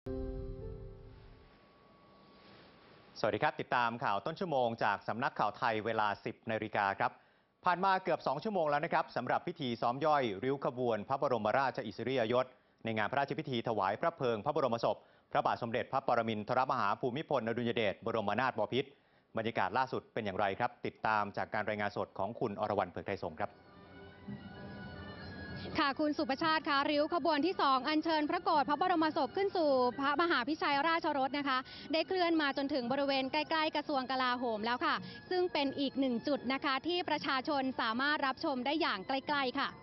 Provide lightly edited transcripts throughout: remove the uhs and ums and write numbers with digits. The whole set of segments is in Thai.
สวัสดีครับติดตามข่าวต้นชั่วโมงจากสำนักข่าวไทยเวลา 10 นาฬิกาครับผ่านมาเกือบ2 ชั่วโมงแล้วนะครับสำหรับพิธีซ้อมย่อยริ้วขบวนพระบรมราชอิสริยยศในงานพระราชพิธีถวายพระเพลิงพระบรมศพพระบาทสมเด็จพระปรมินทรมหาภูมิพลอดุลยเดชบรมนาถบพิตรบรรยากาศล่าสุดเป็นอย่างไรครับติดตามจากการรายงานสดของคุณอรวรรณเผือกไทยสงฆ์ครับค่ะคุณสุประชาติคะริ้วขบวนที่2อัญเชิญพระโกรธพระบรมศพขึ้นสู่พระมหาพิชัยราชรถนะคะได้เคลื่อนมาจนถึงบริเวณใกล้ๆกระทรวงกลาโหมแล้วค่ะซึ่งเป็นอีกหนึ่งจุดนะคะที่ประชาชนสามารถรับชมได้อย่างใกล้ๆค่ะ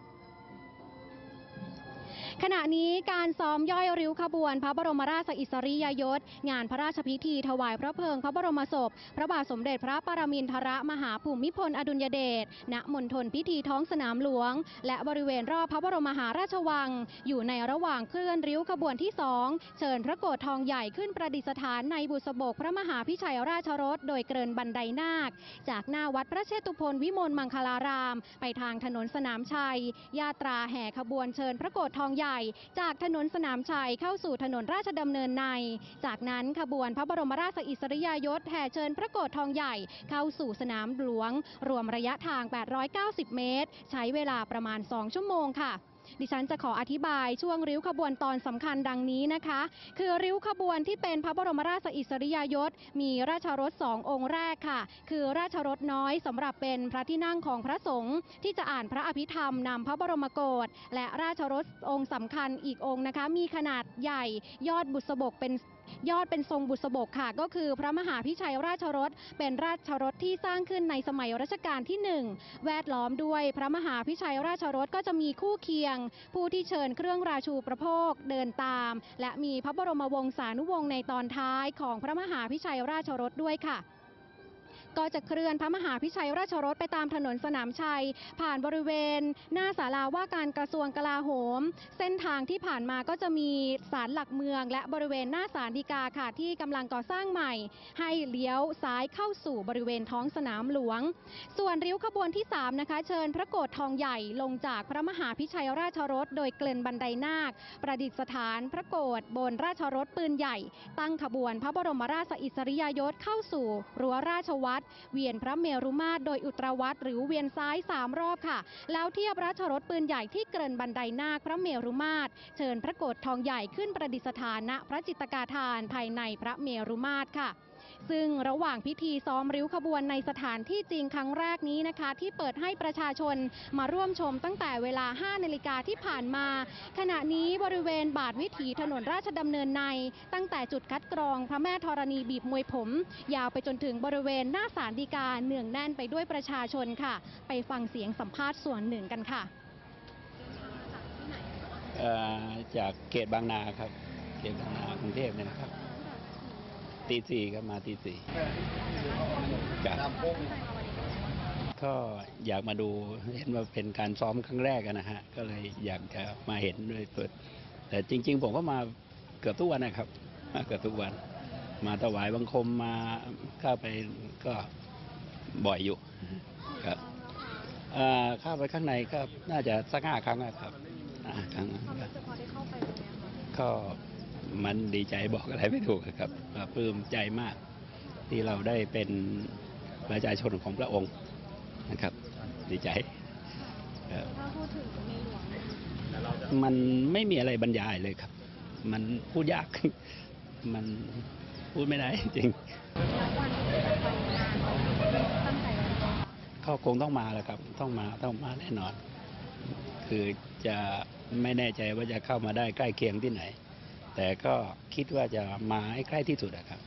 ขณะนี้การซ้อมย่อยริ้วขบวนพระบรมราชอิสริยยศงานพระราชพิธีถวายพระเพลิงพระบรมศพพระบาทสมเด็จพระปรมินทรมหาภูมิพลอดุลยเดชณมณฑลพิธีท้องสนามหลวงและบริเวณรอบพระบรมมหาราชวังอยู่ในระหว่างเคลื่อนริ้วขบวนที่2เชิญพระโกรธทองใหญ่ขึ้นประดิษฐานในบุษบกพระมหาพิชัยราชรถโดยเกรินบันไดนาคจากหน้าวัดพระเชตุพนวิมลมังคลารามไปทางถนนสนามชัยญาตราแห่ขบวนเชิญพระโกรธทองใหญ่จากถนนสนามชัยเข้าสู่ถนนราชดำเนินในจากนั้นขบวนพระบรมราชอิสริยยศแห่เชิญพระโกรธทองใหญ่เข้าสู่สนามหลวงรวมระยะทาง890เมตรใช้เวลาประมาณ2 ชั่วโมงค่ะดิฉันจะขออธิบายช่วงริ้วขบวนตอนสำคัญดังนี้นะคะคือริ้วขบวนที่เป็นพระบรมราชอิสริยยศมีราชรถ2 องค์แรกค่ะคือราชรถน้อยสำหรับเป็นพระที่นั่งของพระสงฆ์ที่จะอ่านพระอภิธรรมนำพระบรมโกศและราชรถองค์สำคัญอีกองค์นะคะมีขนาดใหญ่ยอดบุษบกเป็นทรงบุษบกค่ะก็คือพระมหาพิชัยราชรถเป็นราชรถที่สร้างขึ้นในสมัยรัชกาลที่1แวดล้อมด้วยพระมหาพิชัยราชรถก็จะมีคู่เคียงผู้ที่เชิญเครื่องราชูประโภคเดินตามและมีพระบรมวงศานุวงศ์ในตอนท้ายของพระมหาพิชัยราชรถด้วยค่ะก็จะเคลื่อนพระมหาพิชัยราชรถไปตามถนนสนามชัยผ่านบริเวณหน้าศาลาว่าการกระทรวงกลาโหมเส้นทางที่ผ่านมาก็จะมีศาลหลักเมืองและบริเวณหน้าศาลฎีกาค่ะที่กำลังก่อสร้างใหม่ให้เลี้ยวซ้ายเข้าสู่บริเวณท้องสนามหลวงส่วนริ้วขบวนที่3นะคะเชิญพระโกรธทองใหญ่ลงจากพระมหาพิชัยราชรถโดยเกลินบันไดนาคประดิษฐานพระโกรธบนราชรถปืนใหญ่ตั้งขบวนพระบรมราชอิสริยยศเข้าสู่รั้วราชวัตรเวียนพระเมรุมาตรโดยอุตรวัตรหรือเวียนซ้าย3 รอบค่ะแล้วเทียบราชรถปืนใหญ่ที่เกริ่นบันไดนาคพระเมรุมาตรเชิญพระโกรธทองใหญ่ขึ้นประดิษฐานณพระจิตกาธานภายในพระเมรุมาตรค่ะซึ่งระหว่างพิธีซ้อมริ้วขบวนในสถานที่จริงครั้งแรกนี้นะคะที่เปิดให้ประชาชนมาร่วมชมตั้งแต่เวลา 5 นาฬิกาที่ผ่านมาขณะนี้บริเวณบาทวิถีถนนราชดำเนินในตั้งแต่จุดคัดกรองพระแม่ธรณีบีบมวยผมยาวไปจนถึงบริเวณหน้าศาลฎีกาเนืองแน่นไปด้วยประชาชนค่ะไปฟังเสียงสัมภาษณ์ส่วนหนึ่งกันค่ะจากเขตบางนาครับเขตบางนากรุงเทพเนี่ยนะครับตี 4ครับมาตี 4ก็อยากมาดูเห็นว่าเป็นการซ้อมครั้งแรกนะฮะก็เลยอยากจะมาเห็นด้วยตัวแต่จริงๆผมก็มาเกือบทุกวันนะครับมาเกือบทุกวันมาถวายบังคมมาเข้าไปก็บ่อยอยู่ครับเข้าไปข้างในก็น่าจะสัก5 ครั้งครับครั้งก็มันดีใจบอกอะไรไม่ถูกครับปลื้มใจมากที่เราได้เป็นประชาชนของพระองค์นะครับดีใจถ้าพูดถึงในหลวงมันไม่มีอะไรบรรยายเลยครับมันพูดยากมันพูดไม่ได้จริงเขาคงต้องมาแหละครับต้องมาแน่นอนคือจะไม่แน่ใจว่าจะเข้ามาได้ใกล้เคียงที่ไหนแต่ก็คิดว่าจะมาให้ใกล้ที่สุดนะครับ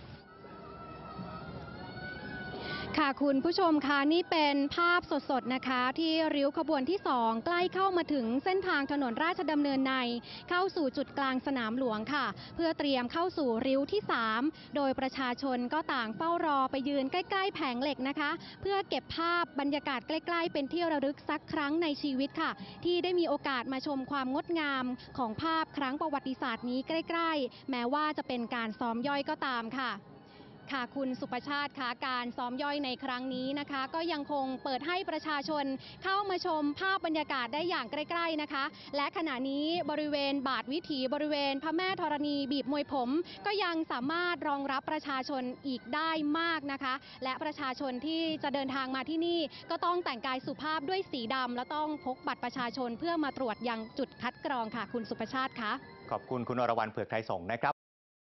ค่ะคุณผู้ชมคะนี่เป็นภาพสดๆนะคะที่ริ้วขบวนที่2ใกล้เข้ามาถึงเส้นทางถนนราชดำเนินในเข้าสู่จุดกลางสนามหลวงค่ะเพื่อเตรียมเข้าสู่ริ้วที่3โดยประชาชนก็ต่างเฝ้ารอไปยืนใกล้ๆแผงเหล็กนะคะเพื่อเก็บภาพบรรยากาศใกล้ๆเป็นที่ระลึกสักครั้งในชีวิตค่ะที่ได้มีโอกาสมาชมความงดงามของภาพครั้งประวัติศาสตร์นี้ใกล้ๆแม้ว่าจะเป็นการซ้อมย่อยก็ตามค่ะค่ะคุณสุประชาติคะการซ้อมย่อยในครั้งนี้นะคะ ก็ยังคงเปิดให้ประชาชนเข้ามาชมภาพบรรยากาศได้อย่างใกล้ๆนะคะ และขณะนี้บริเวณบาทวิถีบริเวณพระแม่ธรณีบีบมวยผม ก็ยังสามารถรองรับประชาชนอีกได้มากนะคะ และประชาชนที่จะเดินทางมาที่นี่ก็ต้องแต่งกายสุภาพด้วยสีดำและต้องพกบัตรประชาชนเพื่อมาตรวจยังจุดคัดกรองค่ะคุณสุประชาติคะขอบคุณคุณอรวรรณเผือกไทยสงฆ์นะครับ